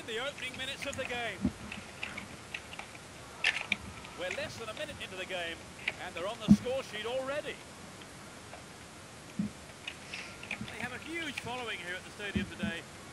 the opening minutes of the game. We're less than a minute into the game, and they're on the score sheet already. They have a huge following here at the stadium today,